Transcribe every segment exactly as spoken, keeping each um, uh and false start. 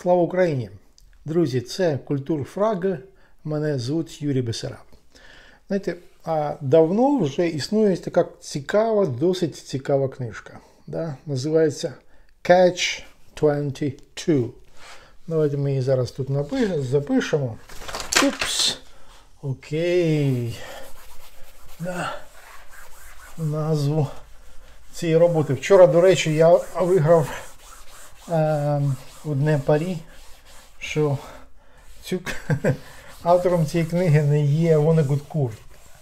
Слава Україні! Друзі, це Культурфраг, мене звуть Юрій Бесараб. Знаєте, а давно вже існує така цікава, досить цікава книжка. Да? Називається Catch двадцять два. Давайте ми її зараз тут запишемо. Упс. Окей. Да. Назву цієї роботи. Вчора, до речі, я виграв е, одне парі, що цю, автором цієї книги не є Воннегут Курт.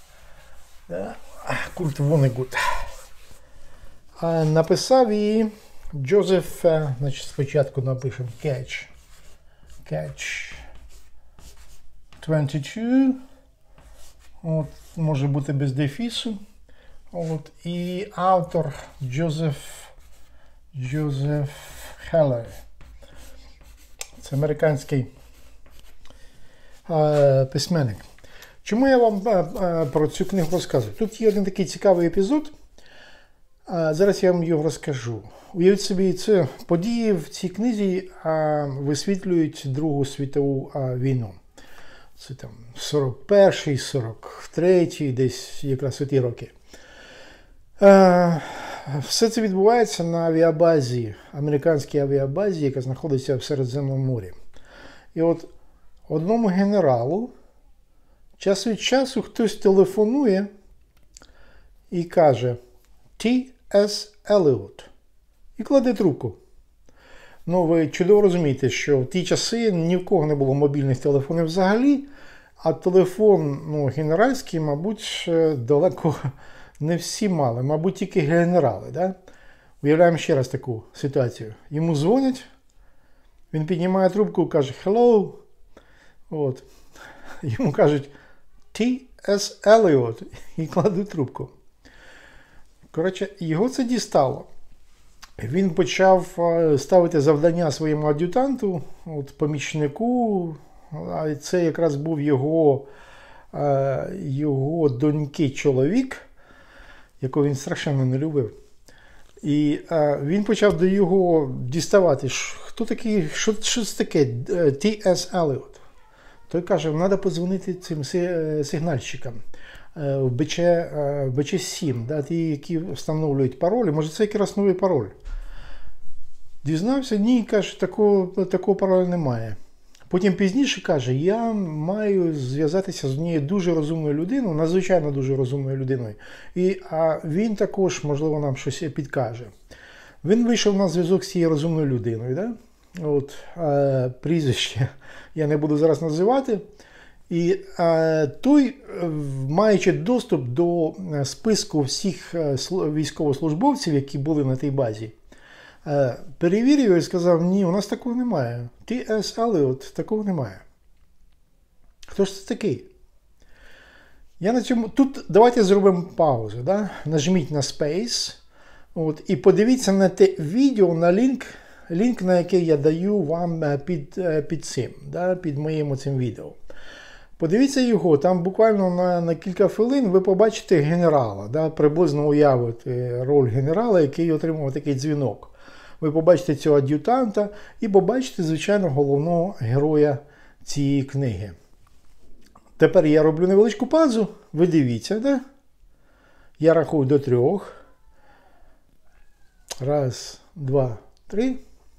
Курт Воннегут. А написав її Джозеф, значить, спочатку напишемо Catch. Catch двадцять два. От, може бути без дефісу. От, і автор Джозеф Джозеф Хеллер. Це американський е, письменник. Чому я вам е, про цю книгу розказую? Тут є один такий цікавий епізод. Е, зараз я вам його розкажу. Уявіть собі, це події в цій книзі е, висвітлюють Другу світову е, війну. Це там сорок перший, сорок третій, десь якраз у ті роки. Е, все це відбувається на авіабазі, американській авіабазі, яка знаходиться в Середземному морі. І от одному генералу час від часу хтось телефонує і каже Ті Ес Еліот і кладе трубку. Ну, ви чудово розумієте, що в ті часи ні в кого не було мобільних телефонів взагалі, а телефон, ну, генеральський, мабуть, далеко не всі мали, мабуть, тільки генерали. Да? Уявляємо ще раз таку ситуацію. Йому дзвонять, він піднімає трубку і каже «Hello». От. Йому кажуть Ті Ес Еліот і кладуть трубку. Коротше, його це дістало. Він почав ставити завдання своєму ад'ютанту, от, помічнику, а це якраз був його, його доньки чоловік, якого він страшенно не любив. І а, він почав до його діставати, хто такий, що, що це таке Ті Ес Еліот. Той каже, треба подзвонити цим сигнальщикам в Б Ч сім, да, ті, які встановлюють паролі. Може, це якраз новий пароль. Дізнався? Ні, каже, такого, такого пароля немає. Потім пізніше каже, я маю зв'язатися з однією дуже розумною людиною, надзвичайно дуже розумною людиною. І а він також, можливо, нам щось підкаже. Він вийшов на зв'язок з цією розумною людиною. Да? От, а, прізвище я не буду зараз називати. І а, той, маючи доступ до списку всіх військовослужбовців, які були на тій базі, перевірив його і сказав, ні, у нас такого немає. Ті Ес Еліот, такого немає. Хто ж це такий? Я на цьому... Тут давайте зробимо паузу. Да? Нажміть на Space. От, і подивіться на те відео, на лінк, лінк, на який я даю вам під, під цим, да? Під моїм цим відео. Подивіться його, там буквально на, на кілька хвилин ви побачите генерала, да? Приблизно уявите роль генерала, який отримав такий дзвінок. Ви побачите цього ад'ютанта і побачите, звичайно, головного героя цієї книги. Тепер я роблю невеличку паузу. Ви дивіться, да? Я рахую до трьох. Раз, два, три.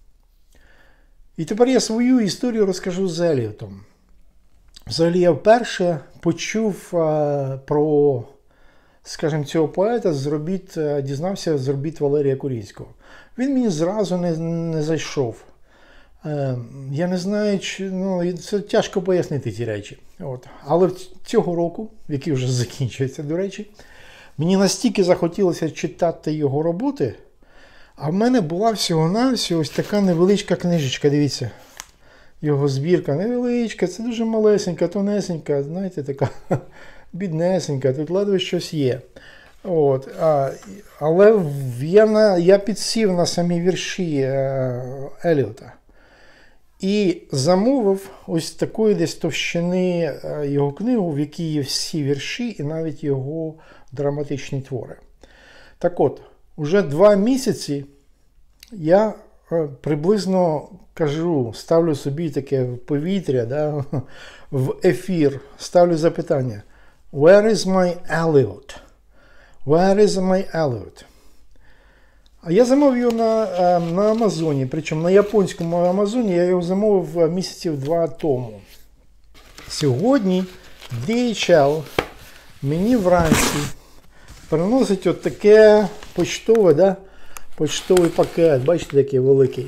І тепер я свою історію розкажу з Еліотом. Взагалі я вперше почув а, про, скажімо, цього поета з робіт, дізнався з робіт Валерія Курінського. Він мені зразу не, не зайшов. Е, я не знаю, чи, ну, це тяжко пояснити ці речі. От. Але цього року, який вже закінчується, до речі, мені настільки захотілося читати його роботи, а в мене була всього-навсього ось така невеличка книжечка, дивіться. Його збірка невеличка, це дуже малесенька, тонесенька, знаєте, така біднесенька, тут ледве щось є. От, а, але я, на, я підсів на самі вірші е, Еліота і замовив ось такої десь товщини е, його книгу, в якій є всі вірші і навіть його драматичні твори. Так от, уже два місяці я приблизно кажу, ставлю собі таке повітря, да, в ефір, ставлю запитання. Where is my Elliot? Where is my Elliot? А я замовив його на, на Амазоні, причому на японському Амазоні я його замовив місяців два тому. Сьогодні ді ейч ел мені вранці приносить от таке почтове, да, почтовий пакет, бачите, який великий.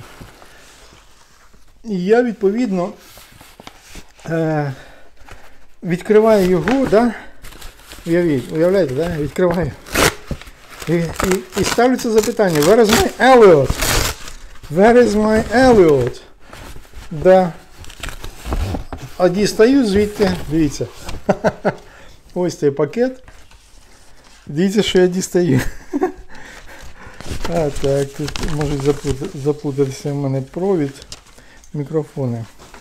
І я, відповідно, е, відкриваю його, да, уявіть, уявляєте, да, відкриваю. І, і, і ставлю це запитання. Where is my Elliot? Where is my Elliot? Да. А дістаю звідти, дивіться, ось цей пакет. Дивіться, що я дістаю. А, так, тут може заплутатися в мене провід мікрофони.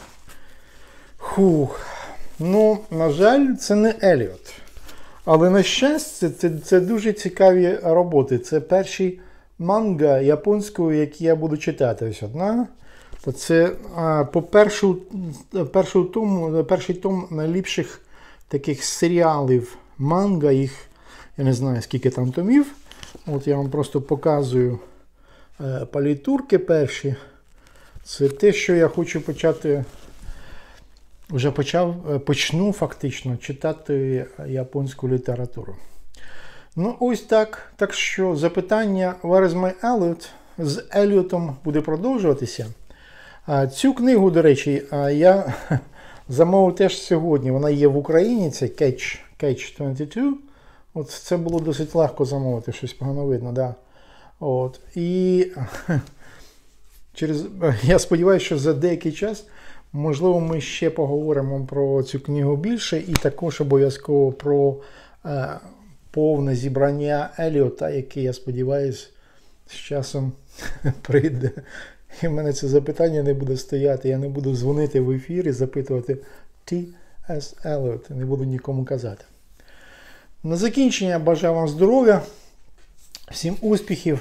Хух. Ну, на жаль, це не Еліот. Але, на щастя, це, це дуже цікаві роботи. Це перші манга японською, які я буду читати. Ось одна. Це а, по першу, першу том, перший том найліпших таких серіалів манга. Їх, я не знаю, скільки там томів. От я вам просто показую е, палітурки перші. Це те, що я хочу почати, вже почав, почну фактично читати японську літературу. Ну ось так. Так що запитання Where is my Elliot з Еліотом буде продовжуватися. А цю книгу, до речі, я замовив теж сьогодні. Вона є в Україні, це Catch, Catch двадцять два. От це було досить легко замовити, щось погано видно, да. От. І через, я сподіваюся, що за деякий час, можливо, ми ще поговоримо про цю книгу більше, і також обов'язково про е, повне зібрання Еліота, яке, я сподіваюся, з часом прийде. І в мене це запитання не буде стояти, я не буду дзвонити в ефір і запитувати Ті Ес Еліот, не буду нікому казати. На закінчення бажаю вам здоров'я, всім успіхів.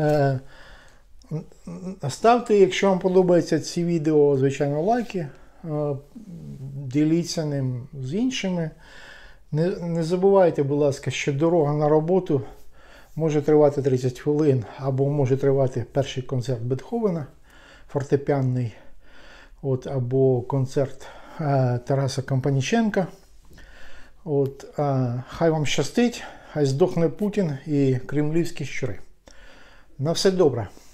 Ставте, якщо вам подобаються ці відео, звичайно, лайки. Діліться ним з іншими. Не, не забувайте, будь ласка, що дорога на роботу може тривати тридцять хвилин, або може тривати перший концерт Бетховена, фортепіанний, от, або концерт е, Тараса Компаніченка. От, а, хай вам щастить, хай здохне Путін і кремлівські щури. На все добре.